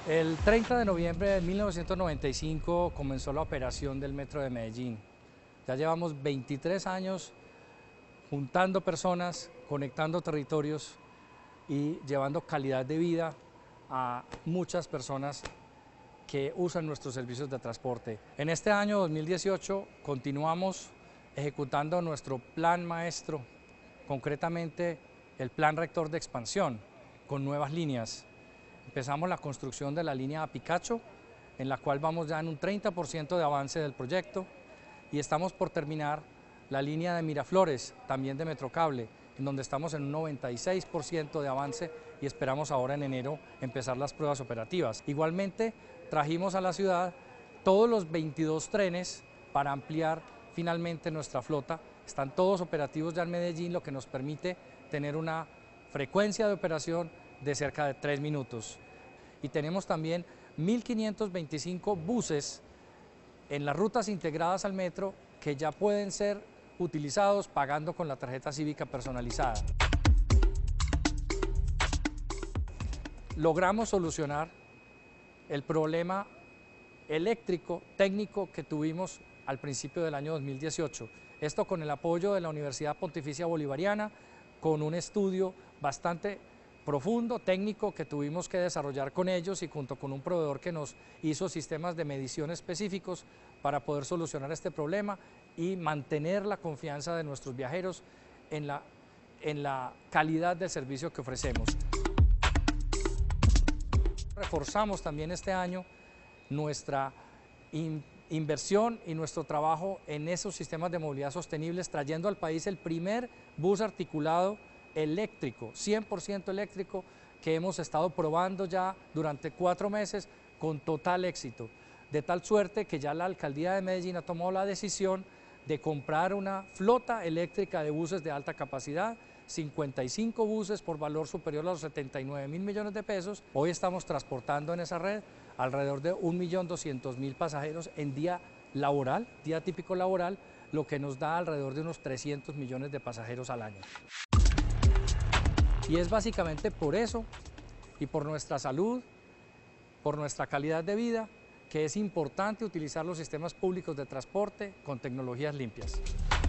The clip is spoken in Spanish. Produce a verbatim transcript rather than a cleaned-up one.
El treinta de noviembre de mil novecientos noventa y cinco comenzó la operación del Metro de Medellín. Ya llevamos veintitrés años juntando personas, conectando territorios y llevando calidad de vida a muchas personas que usan nuestros servicios de transporte. En este año dos mil dieciocho continuamos ejecutando nuestro plan maestro, concretamente el plan rector de expansión, con nuevas líneas. Empezamos la construcción de la línea a Picacho, en la cual vamos ya en un treinta por ciento de avance del proyecto, y estamos por terminar la línea de Miraflores, también de Metrocable, en donde estamos en un noventa y seis por ciento de avance y esperamos ahora en enero empezar las pruebas operativas. Igualmente trajimos a la ciudad todos los veintidós trenes para ampliar finalmente nuestra flota. Están todos operativos ya en Medellín, lo que nos permite tener una frecuencia de operación de cerca de tres minutos. Y tenemos también mil quinientos veinticinco buses en las rutas integradas al metro que ya pueden ser utilizados pagando con la tarjeta cívica personalizada. Logramos solucionar el problema eléctrico técnico que tuvimos al principio del año dos mil dieciocho. Esto con el apoyo de la Universidad Pontificia Bolivariana, con un estudio bastante profundo, técnico, que tuvimos que desarrollar con ellos y junto con un proveedor que nos hizo sistemas de medición específicos para poder solucionar este problema y mantener la confianza de nuestros viajeros en la, en la calidad del servicio que ofrecemos. Reforzamos también este año nuestra in, inversión y nuestro trabajo en esos sistemas de movilidad sostenibles, trayendo al país el primer bus articulado eléctrico, cien por ciento eléctrico, que hemos estado probando ya durante cuatro meses con total éxito, de tal suerte que ya la Alcaldía de Medellín ha tomado la decisión de comprar una flota eléctrica de buses de alta capacidad, cincuenta y cinco buses por valor superior a los setenta y nueve mil millones de pesos. Hoy estamos transportando en esa red alrededor de un millón doscientos mil pasajeros en día laboral, día típico laboral, lo que nos da alrededor de unos trescientos millones de pasajeros al año. Y es básicamente por eso y por nuestra salud, por nuestra calidad de vida, que es importante utilizar los sistemas públicos de transporte con tecnologías limpias.